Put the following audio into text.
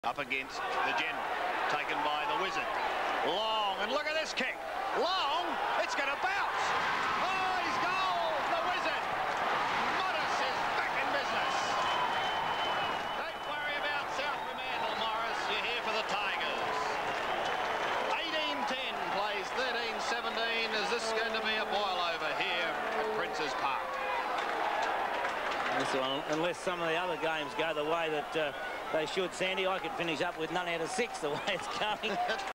Up against the general, taken by the Wizard. Long, and look at this kick. Long, it's going to bounce. Oh, he's goal, the Wizard. Maurice is back in business. Don't worry about South Fremantle, Maurice. You're here for the Tigers. 18-10 plays 13-17. Is this going to be a boil over here at Prince's Park? Unless some of the other games go the way that they should, Sandy, I could finish up with none out of 6 the way it's going.